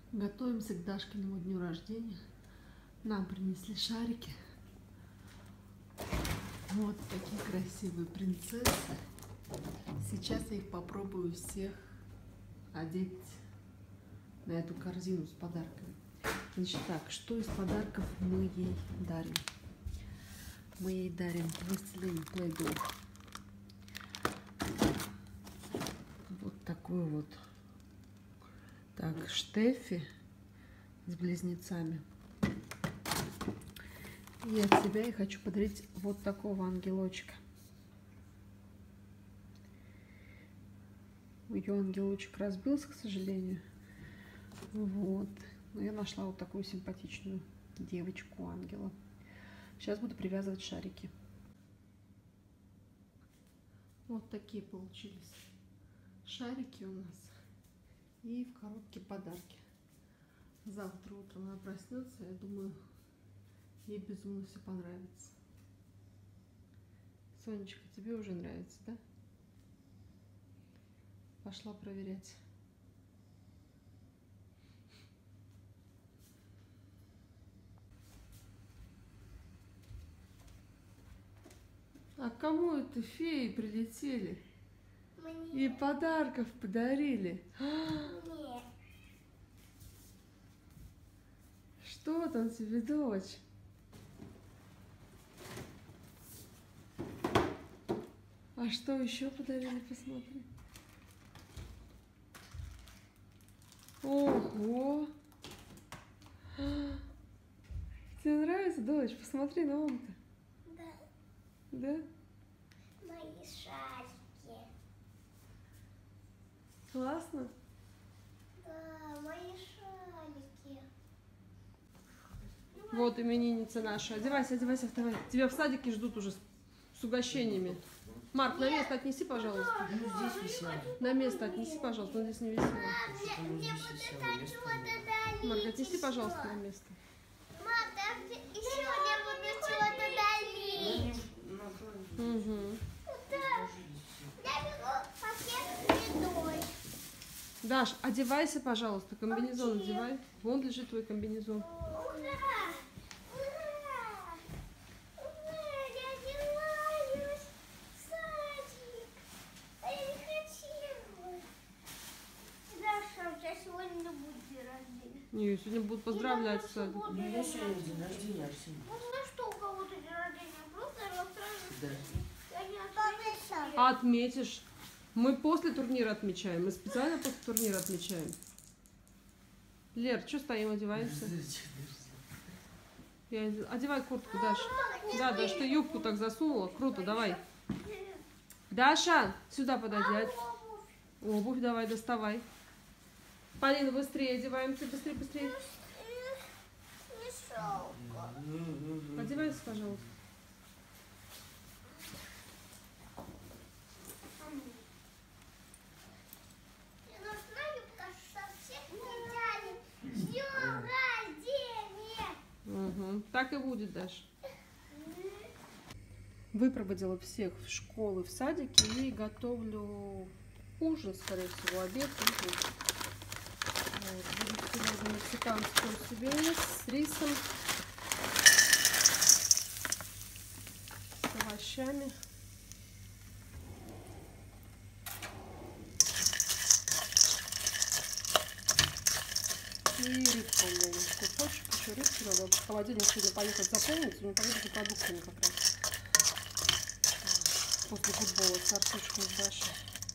Готовимся к Дашкиному дню рождения. Нам принесли шарики. Вот такие красивые принцессы. Сейчас я их попробую всех одеть на эту корзину с подарками. Значит так, что из подарков мы ей дарим? Мы ей дарим пластилин Play-Doh. Вот такой вот. Так, Штеффи с близнецами. И от себя я хочу подарить вот такого ангелочка. Ее ангелочек разбился, к сожалению. Вот. Но я нашла вот такую симпатичную девочку-ангела. Сейчас буду привязывать шарики. Вот такие получились шарики у нас. И в коробке подарки. Завтра утром она проснется, я думаю, ей безумно все понравится. Сонечка, тебе уже нравится, да? Пошла проверять. А кому это феи прилетели? Мне. И подарков подарили. Нет. Что там тебе, дочь? А что еще подарили, посмотри. Ого! Тебе нравится, дочь? Посмотри на он-то. Да. Да? Мои шарики. Классно? Да, мои шарики. Вот именинница наша. Одевайся, одевайся, вставай. Тебя в садике ждут уже с угощениями. Марк, на место отнеси, пожалуйста. Ну, здесь весело. На место отнеси, пожалуйста, он здесь не весело. Мне вот чего-то дали. Марк, отнеси, пожалуйста, на место. Мам, там еще мне будут чего-то дали. Угу. Да. Я беру пакет с едой. Даш, одевайся, пожалуйста, комбинезон одевай. Вон лежит твой комбинезон. Ура! Ура! Ура! Я одеваюсь в садик. А я не хотела. Даша, у тебя сегодня не будет день рождения. Не, сегодня будут поздравлять в садике. У меня сегодня день рождения, Арсений. Ну на что у кого-то день рождения? Просто завтра. Да. Я не отметила. А отметишь. Мы после турнира отмечаем. Мы специально после турнира отмечаем. Лер, что стоим, одеваемся? Одевай куртку, Даша. Да, Даш, ты юбку так засунула. Круто, давай. Даша, сюда подойди. Обувь давай, доставай. Полина, быстрее одеваемся. Быстрее, быстрее. Не шелка. Одевайся, пожалуйста. Мне нужна юбка, что все кричали. С днем рождения! Угу. Так и будет, Даша. Выпроводила всех в школы, в садике и готовлю ужин, скорее всего, обед. Вот. Буду сегодня мексиканскую себе с рисом, с овощами. И рыбка у меня есть кусочек, еще рыбки надо. Холодильник сегодня поехать заполнить, у меня поеду за продуктами как раз. После футбола с Артушкой и Дашей.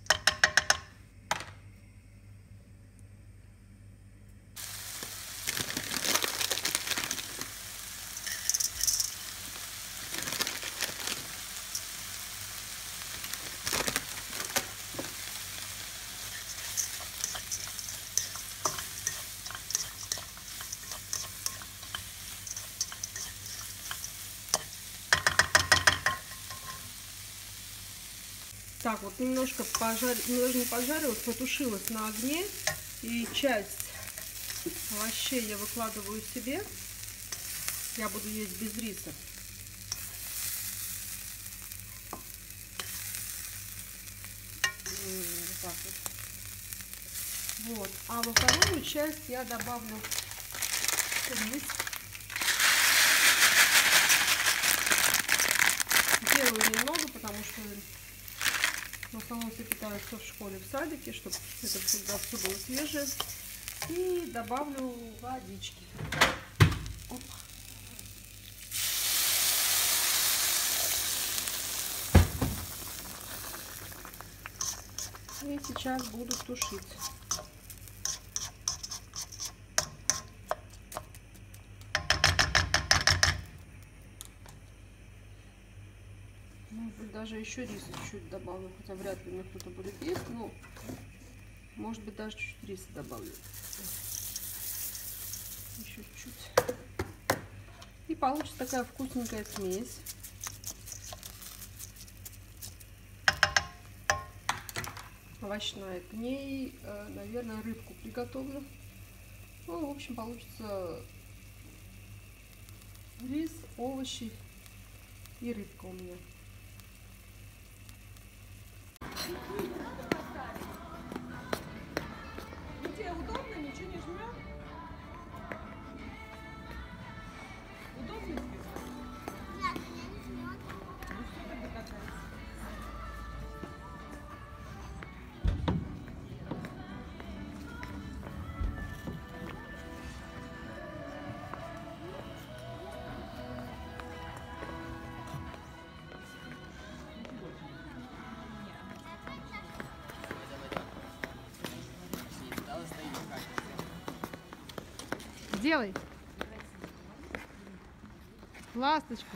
Так, вот немножко не пожарилась, потушилась на огне. И часть овощей я выкладываю себе. Я буду есть без риса. Вот так вот. Вот. А во вторую часть я добавлю рис. Делаю немного, потому что в основном все питаются в школе, в садике, чтобы это всегда все было свежее. И добавлю водички. Опа. И сейчас буду тушить. Может быть, даже еще рис чуть-чуть добавлю, хотя вряд ли мне кто-то будет есть, но может быть даже чуть-чуть риса добавлю. Еще чуть-чуть. И получится такая вкусненькая смесь. Овощная. К ней, наверное, рыбку приготовлю. Ну, в общем, получится рис, овощи и рыбка у меня. Тебе удобно? Ничего не жмет? Удобно тебе? Нет, меня не жмет. Ну что тогда катается? Делай. Ласточку.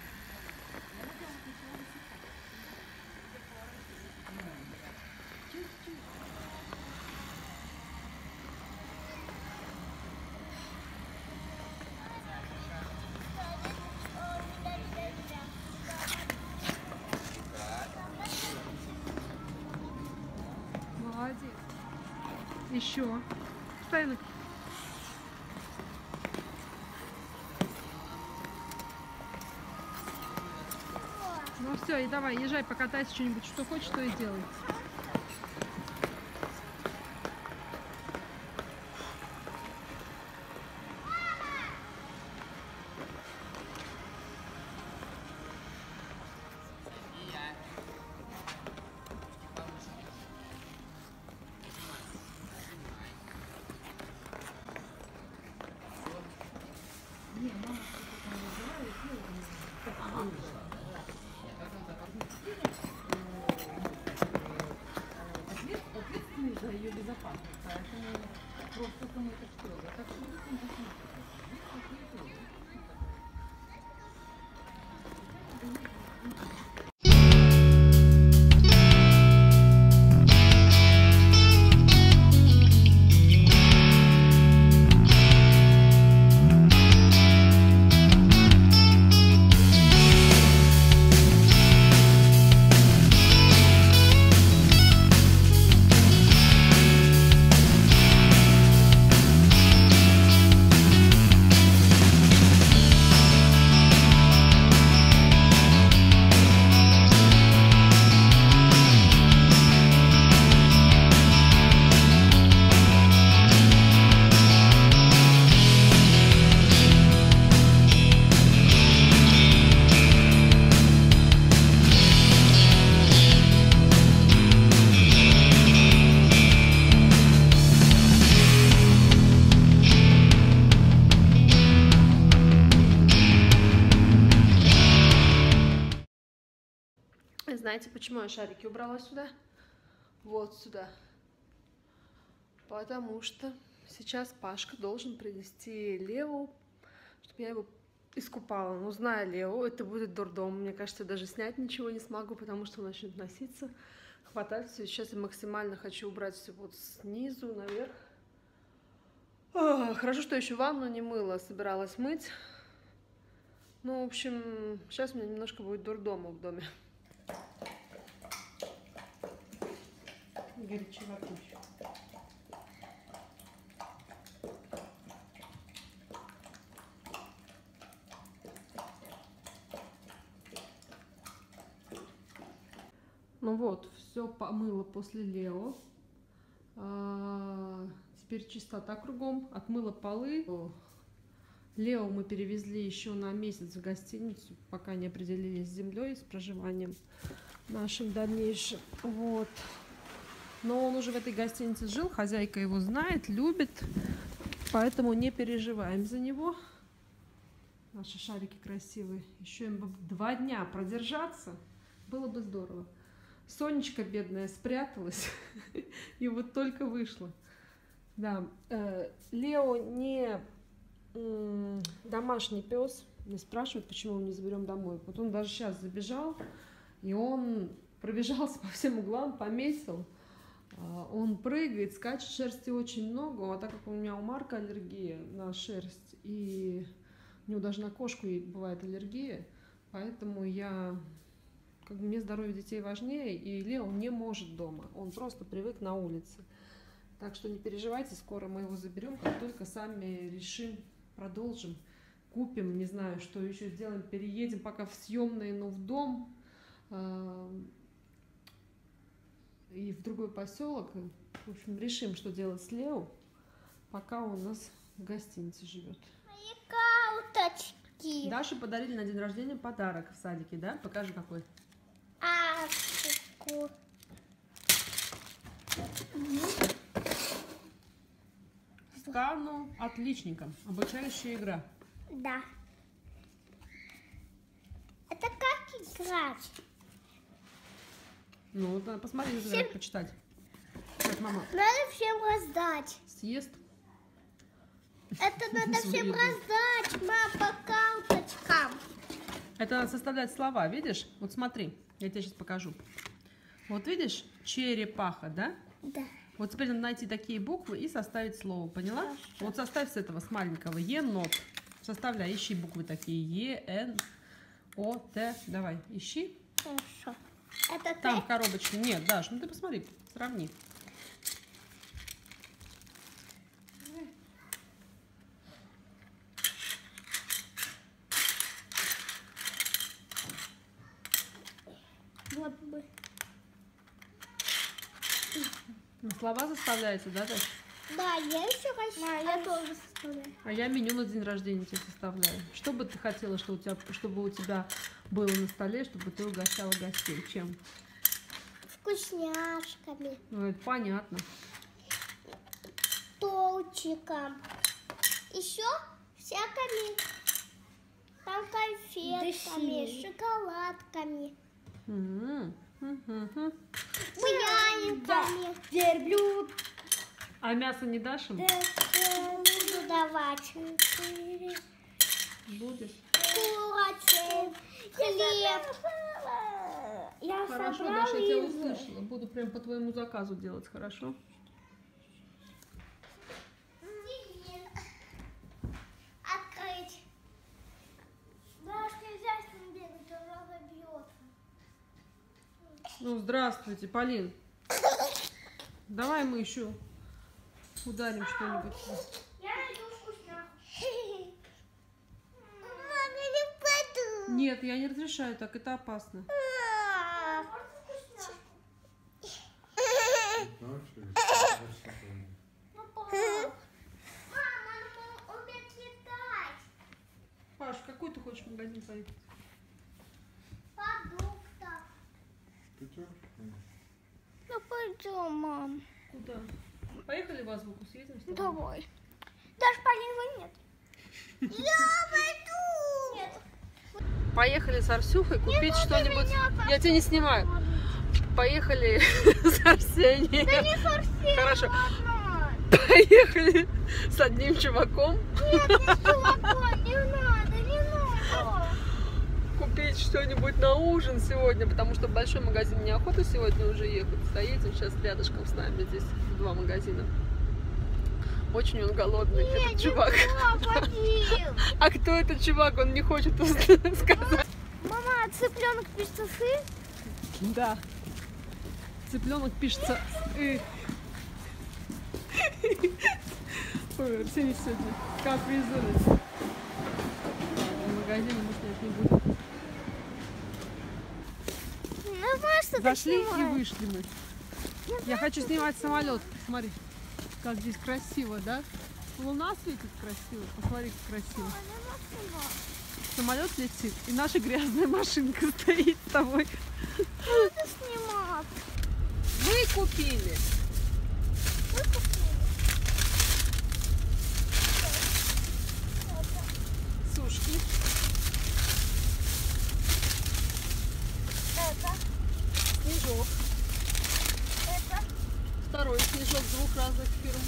Молодец. Еще. Ставь. Ну все, и давай, езжай, покатайся, что-нибудь, что хочешь, то и делай. Ответственный за ее безопасность, поэтому просто кому это строго. Так что Знаете, почему я шарики убрала сюда? Вот сюда. Потому что сейчас Пашка должен принести Лео, чтобы я его искупала. Но зная Лео, это будет дурдом. Мне кажется, я даже снять ничего не смогу, потому что он начнет носиться, хватать все. Сейчас я максимально хочу убрать все вот снизу наверх. Хорошо, что еще ванну не мыла, собиралась мыть. Ну, в общем, сейчас у меня немножко будет дурдома в доме. Горячеватый. Ну вот, все помыла после Лео. теперь чистота кругом. Отмыла полы. Лео мы перевезли еще на месяц в гостиницу, пока не определились с землей, с проживанием нашим дальнейшим. Вот. Но он уже в этой гостинице жил, хозяйка его знает, любит, поэтому не переживаем за него. Наши шарики красивые. Еще им бы 2 дня продержаться, было бы здорово. Сонечка бедная спряталась и вот только вышла. Да, Лео не домашний пес. Не спрашивают, почему мы не заберем домой. Вот он даже сейчас забежал, и он пробежался по всем углам, помесил. Он прыгает, скачет, шерсти очень много. А так как у меня у Марка аллергия на шерсть, и у него даже на кошку бывает аллергия, поэтому мне здоровье детей важнее, и Лео не может дома. Он просто привык на улице. Так что не переживайте, скоро мы его заберем, как только сами решим, продолжим, купим, не знаю, что еще сделаем, переедем пока в съемные, но в дом и в другой поселок. В общем, решим, что делать с Лео, пока он у нас в гостинице живет. Мои кауточки. Даше подарили на день рождения подарок в садике, да? Покажи, какой. Аску. Стану отличником. Обучающая игра. Да. Это как играть? Ну, посмотри, надо почитать. Как мама Надо всем раздать. съест. Это надо всем раздать, мам, по карточкам. Это надо составлять слова, видишь? Вот смотри, я тебе сейчас покажу. Вот видишь, черепаха, да? Да. Вот теперь надо найти такие буквы и составить слово, поняла? Хорошо. Вот составь с этого, с маленького. Енот. Составляй, ищи буквы такие. Е, Н, О, Т. Давай, ищи. Хорошо. Это Там в ты? коробочке. Нет, Даш, ну ты посмотри, сравни. Вот бы. Слова составляете, да, Даш? Да, я еще хочу. Я тоже составляю. А я меню на день рождения тебе составляю. Что бы ты хотела, чтобы у тебя было на столе, чтобы ты угощала гостей? Чем? Вкусняшками. Ну, это понятно. Тортиком. Еще всякими. Там конфетками, шоколадками, пряниками. Верблюд. А мясо не дашь им? Буду давать. Будешь. Курочку, хлеб. Я Хорошо, собрала Даша, я тебя их. услышала. Буду прям по твоему заказу делать, хорошо? Открыть. Дашка, нельзя с ним бегать, он разобьется. Ну, здравствуйте, Полин. Давай мы еще ударим что-нибудь. Я найду вкусняшку. Мама, я не пойду. Нет, я не разрешаю так, это опасно. Паш, в какой ты хочешь магазин поехать? Ну пойдем, мам. Куда? Поехали в Азбуку, съездим с тобой? Давай. Даже Полин нет. Я пойду. Нет. Поехали с Арсюхой купить надо что-нибудь. меня Я тебя не снимаю. Поехали с Арсением. Да не совсем. Хорошо. Ладно. Поехали с одним чуваком Нет, не чуваком, не надо, не надо. купить что-нибудь на ужин сегодня, потому что в большой магазин неохота сегодня уже ехать. Стоит он сейчас рядышком с нами, здесь 2 магазина. Очень он голодный, Нет, этот чувак. Вадим. А кто этот чувак, он не хочет сказать. Мама, цыпленок пишется с «и»? Да. Цыпленок пишется «ы». Ой, Арсений сегодня как везет. В магазине мы снять не будем. Ну, знаешь, что ты Зашли и снимаешь? вышли мы. Я хочу снимать самолет. Смотри. Как здесь красиво, да? Луна светит красиво. Посмотри, как красиво. Самолет летит, и наша грязная машинка стоит с тобой. Надо снимать. Мы купили сушки, Это, снежок, это, второй снежок двух разных фирм.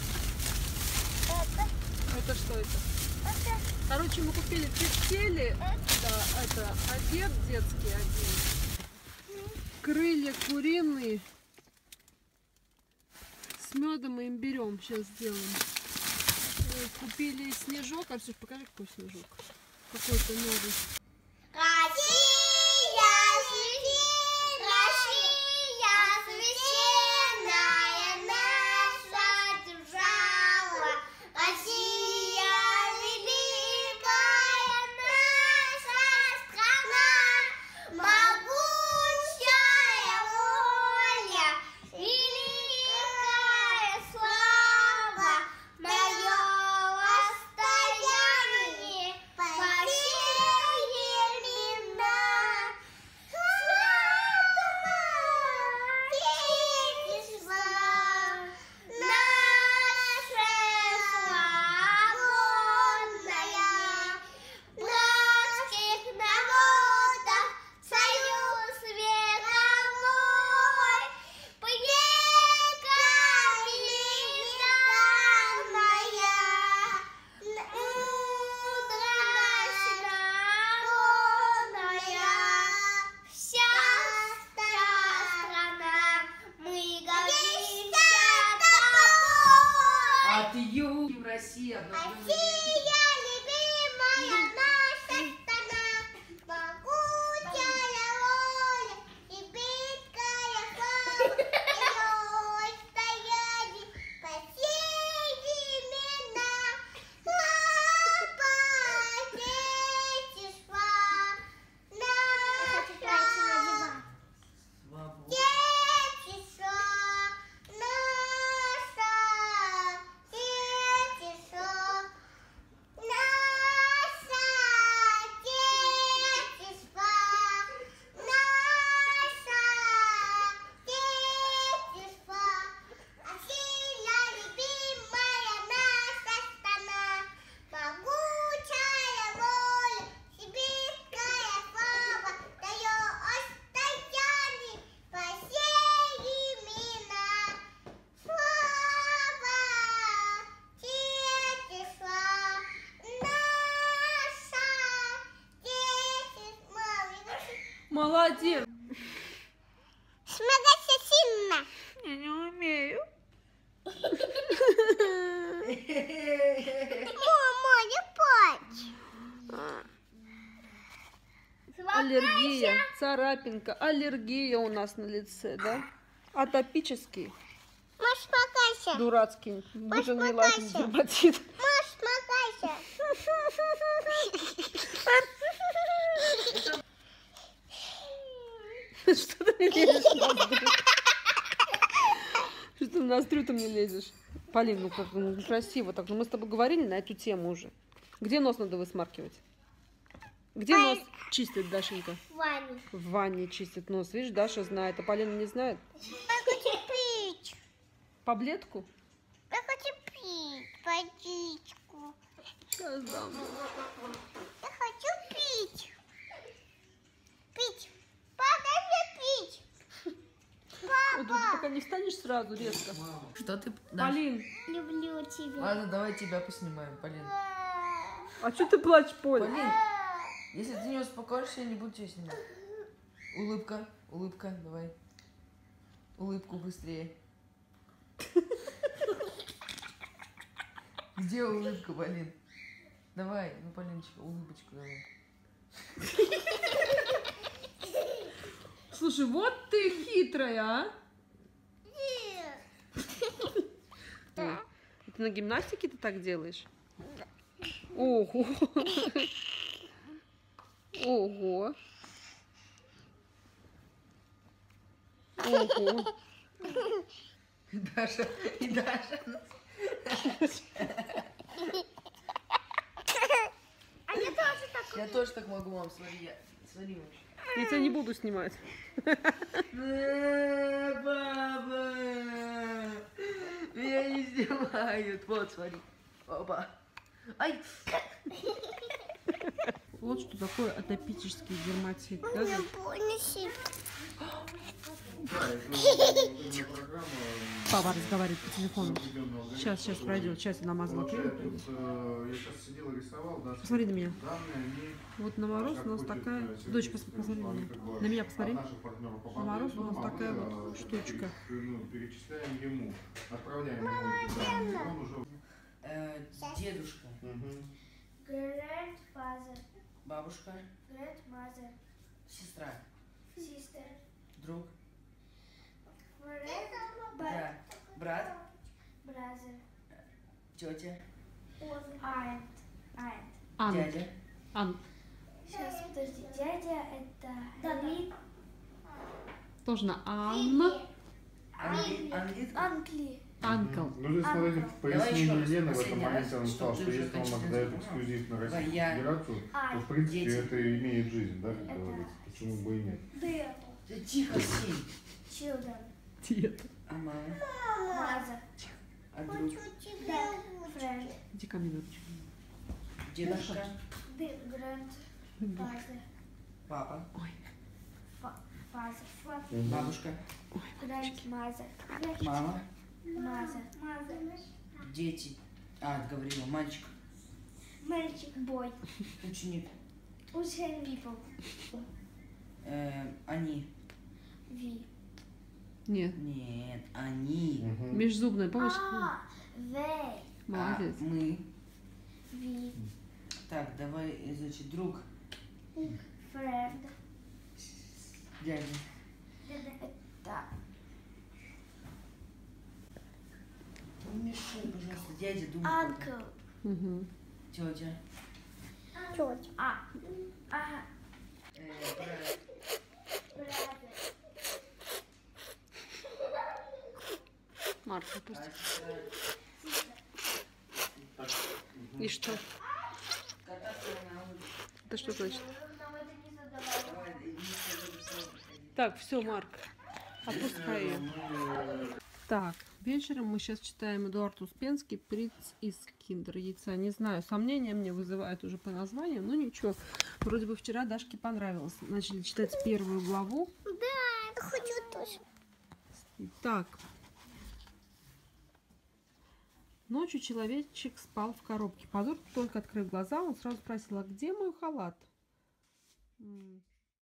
это, Это что это? это. Короче, мы купили тефтели, да, это обед детский один. Крылья куриные с медом и имбирем сейчас сделаем. Купили снежок. Арсюш, покажи, какой снежок. Какой-то новый. От юга в России обновленный Молодец! Смеется сильно. Я не умею. Мама, не плачь. Аллергия, царапинка, аллергия у нас на лице, да? Атопический, Маш, покайся. дурацкий, бутыльный покайся. дерматит. Маш, покайся. Что ты мне лезешь в ноздрю? Что ты в ноздрю ты мне лезешь? Полин, ну как, ну красиво так. Ну мы с тобой говорили на эту тему уже. Где нос надо высмаркивать? Где нос чистит Дашенька? Ваня. В ванне чистит нос. Видишь, Даша знает, а Полина не знает. Я хочу пить. Таблетку? Я хочу пить водичку. Сейчас дам. Я хочу пить. Пить. Папа, я пить. Вот, ты пока не встанешь сразу резко. Что ты, Даш? Полин, Люблю тебя. Ладно, давай тебя поснимаем, Полин. а что ты плачешь, Поль? Полин, если ты не успокоишься, я не буду тебя снимать. Улыбка, улыбка, давай. Улыбку быстрее. Где улыбка, Полин? Давай, ну, Полиночка, улыбочку давай. Слушай, вот ты хитрая, а? Да. Ты на гимнастике ты так делаешь? Ого! Ого! Ого! Даша, и Даша. А я тоже так. Я тоже так могу, мам, смотри. Смотри, мам. Я тебя не буду снимать. Баба! Меня не снимают. Вот, смотри. Опа. Ай! Вот что такое атопический дерматит. Да? Я понесу. Папа разговаривает по телефону. Сейчас пройдет. Сейчас я намазала крем. Я сейчас сидел и рисовал, да. Посмотри на меня. Данные, они, Вот на мороз у нас такая... Дочь, посмотри на меня. На меня посмотри. от наших партнеров На мороз у нас попадают, такая мы, вот штучка. перечисляем ему, отправляем ему эти данные, он уже... Дедушка, Grandfather, бабушка, grandmother, сестра, sister, друг, friend, брат, brother, тетя, aunt. Ан. дядя, Ан. Сейчас, подожди, дядя это Давид. Тоже на Анна. ангит. Анкли. Анкл. Ну, здесь, смотрите, в Давай еще пояснении раз, Лены в этом последний моменте он раз, написал, что что ты уже если он окончательно отдает сказал. эксклюзив на Давай, Российскую я. Федерацию, то, в принципе, Дети. это имеет жизнь, да, как говорится. Почему бы и нет. Дед. Да тихо, сей. Children. Дед. А мама? Mother. А друг? Dad. Friend. Иди ко мне, дочь. Дедушка? Grandfather. Папа? Ой. Father. Бабушка? Grandmother. Мама? Mother. Дети? А, говорила, мальчик. Мальчик. Boy. Ученик. People. Они? We. Нет. Нет, они. Межзубная, помнишь? They. Молодец. А, мы. We. Так, давай, значит, друг. Friend. Дядя. Это Не мешай, пожалуйста, дядя, думай. uncle. Угу. Тетя. Тетя. Брат. Brother. Марк, А пусть. сестра. И что? Кататься на улице. Это что значит? Нам это не задавали. Давай, иди сюда. Так, все, Марк. Отпускай ее. Так, вечером мы сейчас читаем Эдуард Успенский «Принц из Киндер-яйца». Не знаю, сомнения мне вызывает уже по названию, но ничего. Вроде бы вчера Дашке понравилось. Начали читать первую главу. Да, я хочу тоже. Так. Ночью человечек спал в коробке. Позор, только открыв глаза, он сразу спросил: а где мой халат?